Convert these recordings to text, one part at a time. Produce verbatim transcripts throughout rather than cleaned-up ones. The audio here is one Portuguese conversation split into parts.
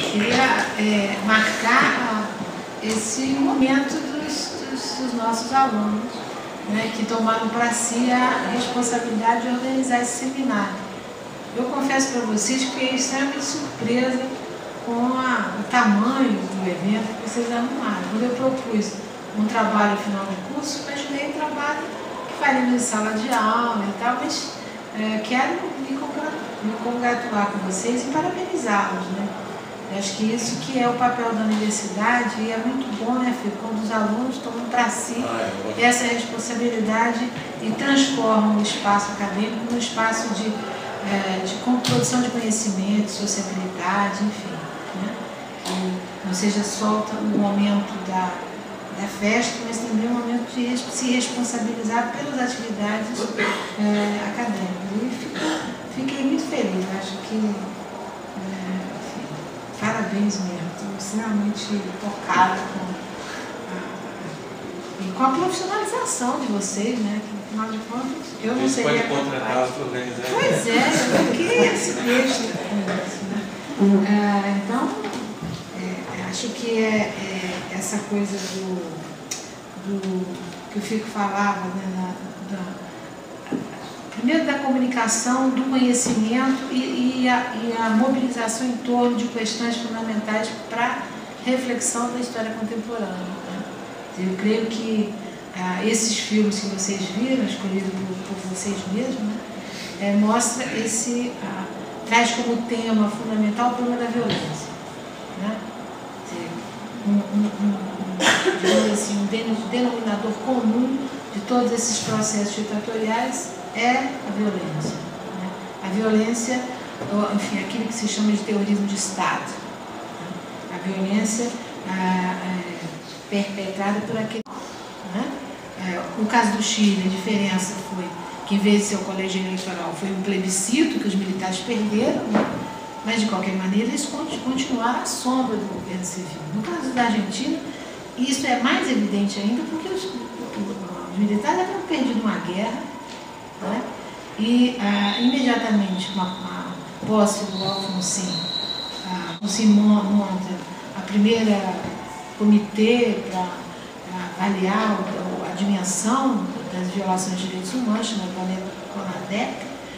queria é, marcar esse momento dos, dos, dos nossos alunos, né, que tomaram para si a responsabilidade de organizar esse seminário. Eu confesso para vocês que fiquei extremamente surpresa com a, o tamanho do evento que vocês arrumaram. Quando eu propus um trabalho final de curso, imaginei um trabalho que faríamos em sala de aula e tal, mas é, quero me congratular, me congratular com vocês e parabenizá-los, né? Eu acho que isso que é o papel da universidade, e é muito bom, né, Felipe, quando os alunos tomam para si essa responsabilidade e transformam o espaço acadêmico num espaço de, é, de produção de conhecimento, sociabilidade, enfim, né? Que não seja só o momento da, da festa, mas também o momento de se responsabilizar pelas atividades é, acadêmicas. E fico, fiquei muito feliz, acho que parabéns mesmo, estou extremamente tocada com a, e com a profissionalização de vocês, né? Que, afinal de contas, eu não sei. Pode contratar para organizar. Pois é, eu fiquei esse texto com isso, né? Uhum. É, então, é, acho que é, é essa coisa do, do que o Fico falava, né, na, da, primeiro da comunicação, do conhecimento e, e, a, e a mobilização em torno de questões fundamentais para a reflexão da história contemporânea, né? Eu creio que ah, esses filmes que vocês viram, escolhidos por, por vocês mesmos, né, é, mostra esse, ah, traz como tema fundamental o problema da violência, né? Um, um, um, um, assim, um denominador comum de todos esses processos ditatoriais é a violência, né? A violência, enfim, aquilo que se chama de terrorismo de Estado, né? A violência a, a, perpetrada por aquele, né? É, no caso do Chile, a diferença foi que, em vez de ser o colégio eleitoral, foi um plebiscito que os militares perderam, né? Mas, de qualquer maneira, eles continuaram à sombra do governo civil. No caso da Argentina, isso é mais evidente ainda porque os, os militares haviam perdido uma guerra, né? E ah, imediatamente com a, a posse do Alfonsín, ah, Alfonsín monta a primeira comitê para avaliar a, a dimensão das violações de direitos humanos, chamado CONADEP.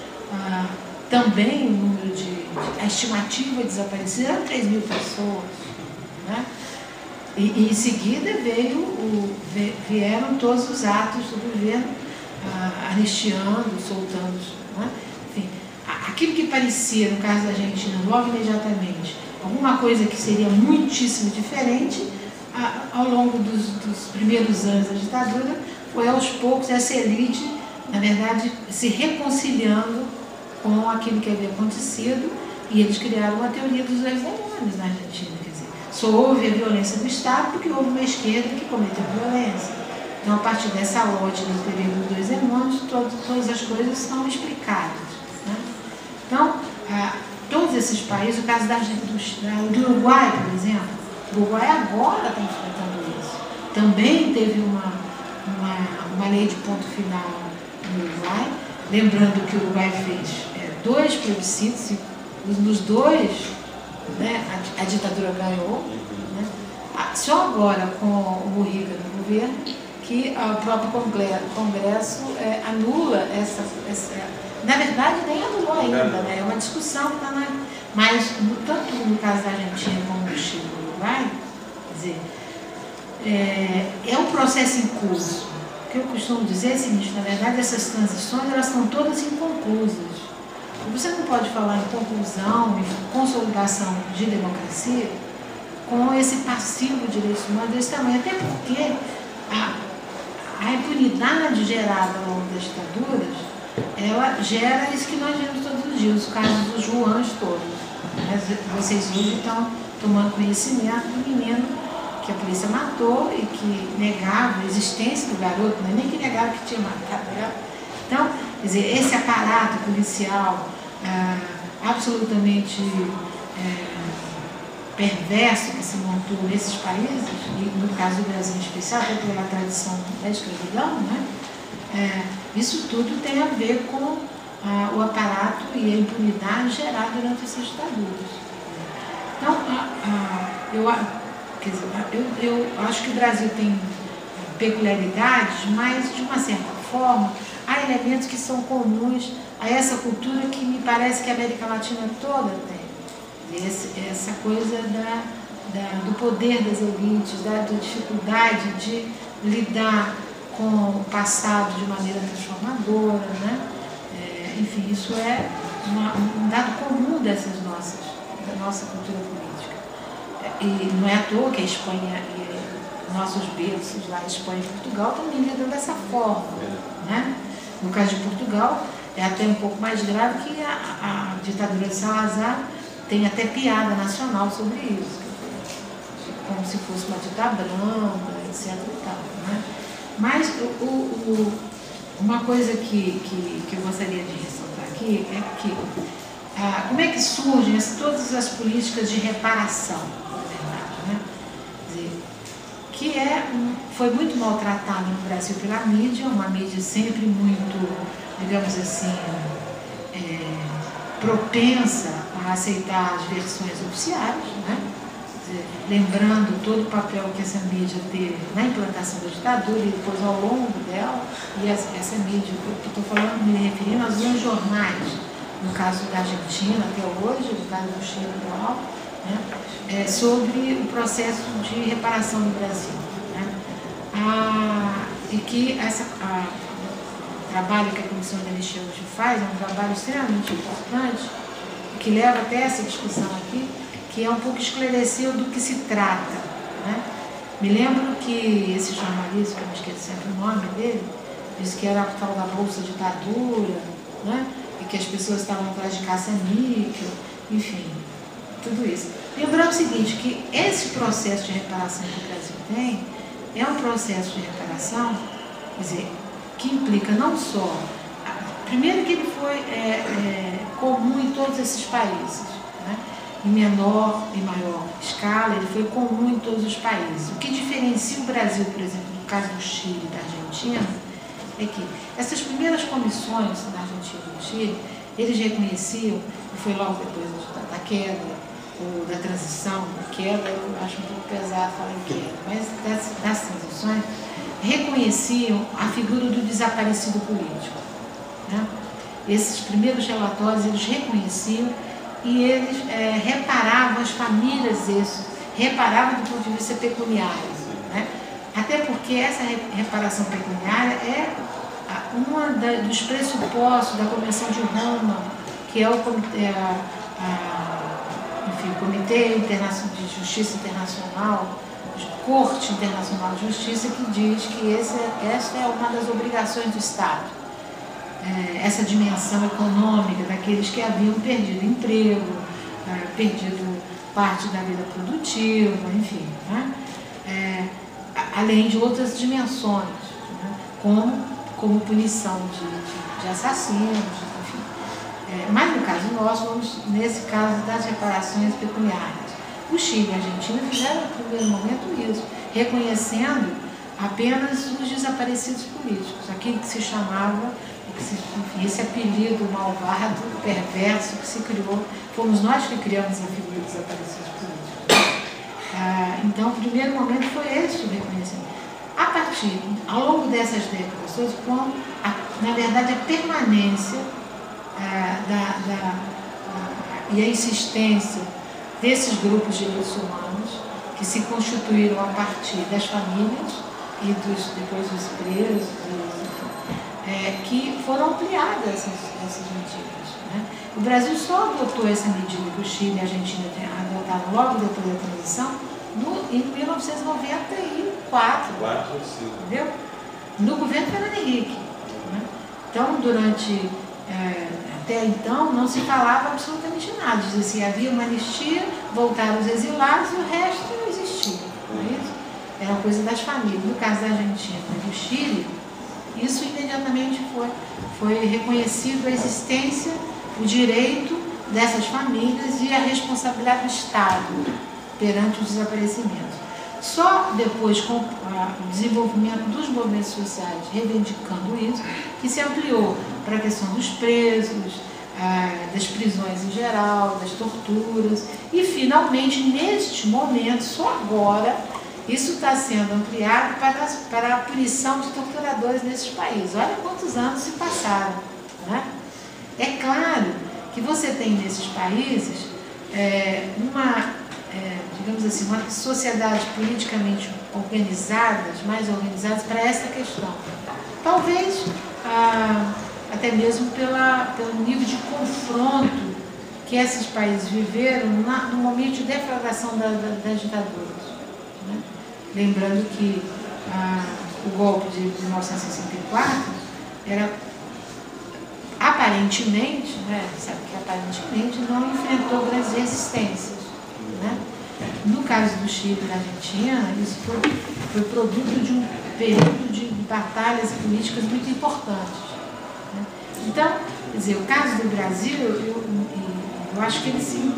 Ah, também o número de, de a estimativa de desaparecidos eram três mil pessoas, né? E, e em seguida veio o, vieram todos os atos do governo, Uh, anistiando, soltando, né? Enfim, aquilo que parecia, no caso da Argentina, logo imediatamente, alguma coisa que seria muitíssimo diferente, uh, ao longo dos, dos primeiros anos da ditadura, foi aos poucos essa elite, na verdade, se reconciliando com aquilo que havia acontecido, e eles criaram uma teoria dos dois demônios na Argentina. Quer dizer, só houve a violência do Estado porque houve uma esquerda que cometeu violência. Então, a partir dessa lógica do período dos dois demônios, todas, todas as coisas são explicadas, né? Então, ah, todos esses países, o caso da, do, do Uruguai, por exemplo, o Uruguai agora está enfrentando isso. Também teve uma, uma, uma lei de ponto final no Uruguai, lembrando que o Uruguai fez é, dois plebiscitos, e nos dois, né, a, a ditadura ganhou, né? Só agora, com o Mujica no governo, que o próprio Congresso é, anula essa, essa... Na verdade, nem anulou ainda, né? É uma discussão que está na... Mas, tanto no caso da Argentina como no Chile e no Uruguai, quer dizer, é, é um processo em curso. O que eu costumo dizer é o seguinte: na verdade, essas transições, elas são todas inconclusas. Você não pode falar em conclusão, em consolidação de democracia, com esse passivo de direitos humanos desse tamanho, até porque a A impunidade gerada ao longo das ditaduras, ela gera isso que nós vemos todos os dias, os casos dos Joãs todos. Vocês hoje estão tomando conhecimento do menino que a polícia matou e que negava a existência do garoto, não é nem que negava que tinha matado ela. Então, quer dizer, esse aparato policial ah, absolutamente é, perverso que se montou nesses países, e no caso do Brasil em especial, até pela tradição da escravidão, né? É, isso tudo tem a ver com ah, o aparato e a impunidade gerada durante essas ditaduras. Então, a, a, eu, quer dizer, eu, eu acho que o Brasil tem peculiaridades, mas, de uma certa forma, há elementos que são comuns a essa cultura que me parece que a América Latina toda tem. Esse, essa coisa da, da, do poder das elites, da, da dificuldade de lidar com o passado de maneira transformadora, né? É, enfim, isso é uma, um dado comum dessas nossas, da nossa cultura política. E não é à toa que a Espanha e nossos berços lá, Espanha e Portugal, também lidam dessa forma, né? No caso de Portugal, é até um pouco mais grave que a, a ditadura de Salazar tem até piada nacional sobre isso, como se fosse uma ditadura branca, etc e tal, né? Mas o, o, uma coisa que, que, que eu gostaria de ressaltar aqui é que ah, como é que surgem as, todas as políticas de reparação, na verdade, né? Quer dizer, que é, foi muito maltratada no Brasil pela mídia, uma mídia sempre muito, digamos assim, é, propensa a aceitar as versões oficiais, né? Lembrando todo o papel que essa mídia teve na implantação da ditadura e depois ao longo dela, e essa, essa mídia, que eu estou falando, me referindo aos grandes jornais, no caso da Argentina até hoje, no caso do Chile atual, né, é, sobre o processo de reparação do Brasil. Né, a, e que essa, a, o trabalho que a Comissão da Anistia hoje faz é um trabalho extremamente importante, que leva até essa discussão aqui, que é um pouco esclarecer do que se trata. Né? Me lembro que esse jornalista, que eu me esqueci sempre o nome dele, disse que era a tal da Bolsa Ditadura, né? E que as pessoas estavam atrás de caça-níquel, enfim, tudo isso. Lembrando o seguinte, que esse processo de reparação que o Brasil tem é um processo de reparação, quer dizer, que implica não só... Primeiro que ele foi é, é, comum em todos esses países, né? Em menor e maior escala, ele foi comum em todos os países. O que diferencia o Brasil, por exemplo, no caso do Chile e da Argentina, é que essas primeiras comissões da Argentina e do Chile, eles reconheciam, e foi logo depois da, da queda, ou da transição, da queda, eu acho um pouco pesado falar em queda, mas das, das transições, reconheciam a figura do desaparecido político. Né? Esses primeiros relatórios, eles reconheciam e eles é, reparavam as famílias, isso, reparavam do ponto de vista pecuniário. Né? Até porque essa reparação pecuniária é um dos pressupostos da Convenção de Roma, que é o Comitê, a, a, enfim, o Comitê Internacional de Justiça Internacional, Corte Internacional de Justiça, que diz que esse, essa é uma das obrigações do Estado. Essa dimensão econômica daqueles que haviam perdido emprego, perdido parte da vida produtiva, enfim, né? É, além de outras dimensões, né? como, como punição de, de, de assassinos, enfim. É, mas no caso nosso, vamos nesse caso das reparações pecuniárias. O Chile e a Argentina fizeram no primeiro momento isso, reconhecendo apenas os desaparecidos políticos, aquilo que se chamava, enfim, esse apelido malvado, perverso que se criou, fomos nós que criamos a figura dos desaparecidos políticos. Ah, então, o primeiro momento foi esse o reconhecimento. A partir, ao longo dessas décadas, com, a, na verdade, a permanência ah, da, da, a, e a insistência desses grupos de direitos humanos que se constituíram a partir das famílias e dos, depois dos presos, É, que foram ampliadas essas, essas medidas. Né? O Brasil só adotou essa medida que o Chile e a Argentina adotaram logo depois da transição no, em mil novecentos e noventa e quatro. quatro, entendeu? No governo Fernando Henrique. Né? Então, durante, é, até então, não se falava absolutamente nada. Dizia assim, havia uma anistia, voltaram os exilados e o resto não existia. Não é isso? Era uma coisa das famílias. No caso da Argentina e do Chile, isso imediatamente foi, foi reconhecido a existência, o direito dessas famílias e a responsabilidade do Estado perante os desaparecimentos. Só depois, com o desenvolvimento dos movimentos sociais reivindicando isso, que se ampliou para a questão dos presos, ah, das prisões em geral, das torturas, e finalmente, neste momento, só agora, isso está sendo ampliado para, para a punição de torturadores nesses países. Olha quantos anos se passaram, né? É claro que você tem nesses países é, uma, é, digamos assim, uma sociedade politicamente organizadas, mais organizadas para essa questão. Talvez ah, até mesmo pela, pelo nível de confronto que esses países viveram na, no momento de deflagração da, da, das ditaduras. Né? Lembrando que ah, o golpe de, de mil novecentos e sessenta e quatro era aparentemente, né, sabe que aparentemente não enfrentou grandes resistências. Né? No caso do Chile e da Argentina, isso foi, foi produto de um período de batalhas políticas muito importantes. Né? Então, quer dizer, o caso do Brasil, eu, eu acho que ele, sim,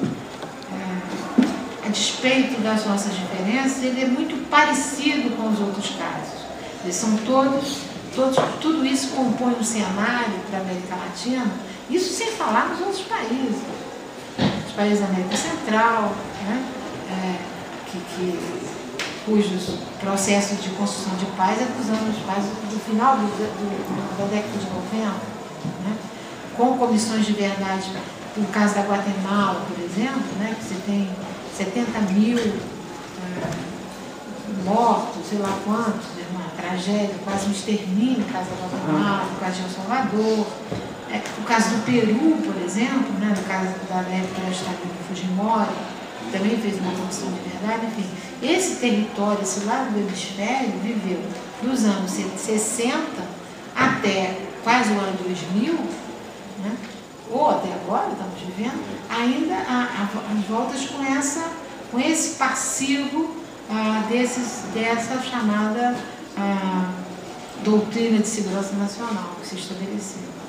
é, a despeito das nossas diferenças, ele é muito parecido com os outros casos. Eles são todos, todos tudo isso compõe um cenário para a América Latina, isso sem falar nos outros países, os países da América Central, né? É, que, que, cujos processos de construção de paz é dos anos paz do final do, do, da década de noventa, né? Com comissões de verdade, no caso da Guatemala, por exemplo, né? Que você tem setenta mil é, mortos, sei lá quantos, uma tragédia, quase um extermínio no caso da Guatemala, no caso de El Salvador, é, o caso do Peru, por exemplo, né? No caso da época da ditadura do Fujimori, também fez uma comissão de verdade, enfim. Esse território, esse lado do hemisfério, viveu dos anos sessenta até quase o ano dois mil, né? Ou até agora, estamos vivendo, ainda as voltas com, essa, com esse passivo ah, desses, dessa chamada ah, doutrina de segurança nacional que se estabeleceu.